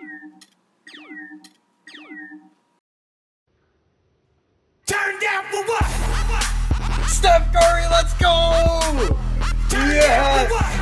Turn down for what? Steph Curry, let's go! Turn Yeah! down for what?